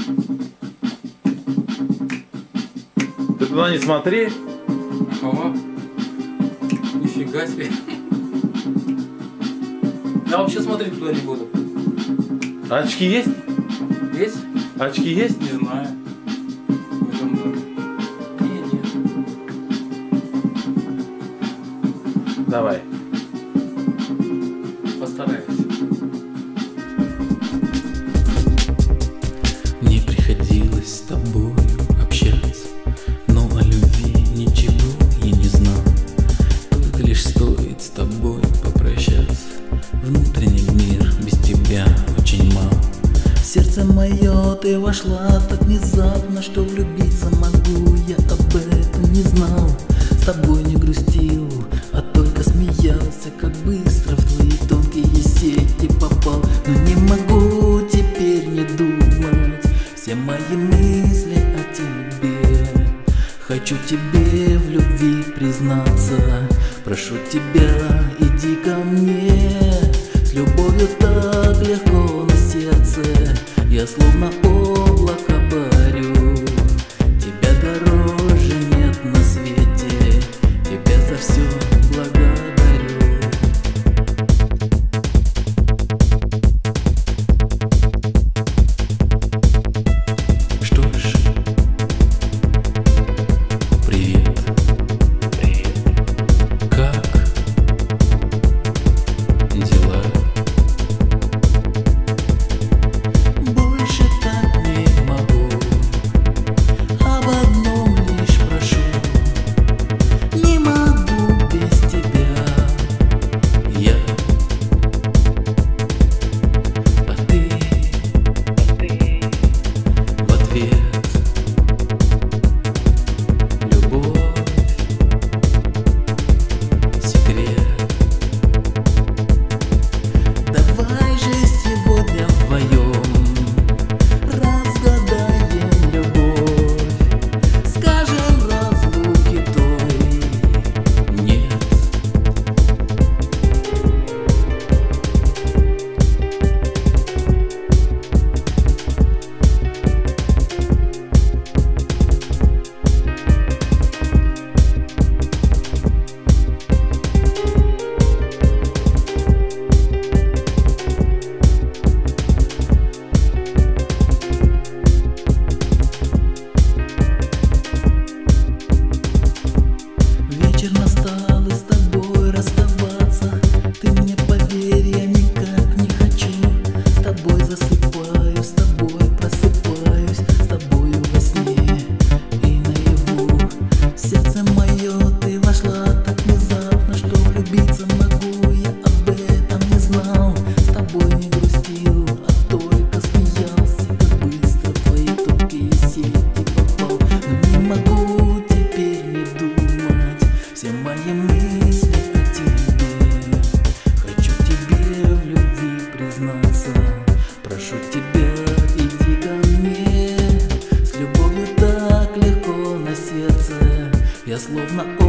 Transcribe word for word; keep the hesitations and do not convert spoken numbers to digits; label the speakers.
Speaker 1: Ты туда не смотри.
Speaker 2: Ага. Нифига себе. Я вообще смотреть туда не буду.
Speaker 1: Очки есть?
Speaker 2: Есть?
Speaker 1: Очки есть?
Speaker 2: Не знаю. В этом доме. Не, нет.
Speaker 1: Давай.
Speaker 2: Постараюсь.
Speaker 3: Мне приходилось с тобою общаться, но о любви ничего я не знал. Только лишь стоит с тобой попрощаться, внутренний мир без тебя очень мал. В сердце мое ты вошла так внезапно, что влюбиться могу, я об этом не знал. С тобой не грустил, а только смеялся, как быстро в твои тонкие сети попал. Но не могу теперь не думать, все мои мысли о тебе. Хочу тебе в любви признаться, прошу тебя, иди ко мне. С любовью так легко на сердце, я словно облако парю. Тебя дороже нет на свете, тебя за все благодарю. Что ж, привет. Привет. Как дела? Больше так не могу, об одном лишь прошу. Не могу без тебя я, а ты, а ты в ответ. Любовь, секрет. Давай же сегодня вдвоем разгадаем любовь, скажем разлуки той нет. Вечер настал, и с тобой расставаться. Ты мне поверь, я никак не хочу. С тобой засыпаю, с тобой просыпаюсь, с тобою во сне и наяву. В сердце мое ты вошла так внезапно, что влюбиться могу, я об этом не знал. С тобой не грустил, а только смеялся, как быстро в твои тонкие сети попал. Но не могу теперь не думать, все мои мысли о тебе. Хочу тебе в любви признаться, прошу тебя, иди ко мне. С любовью так легко на сердце, я словно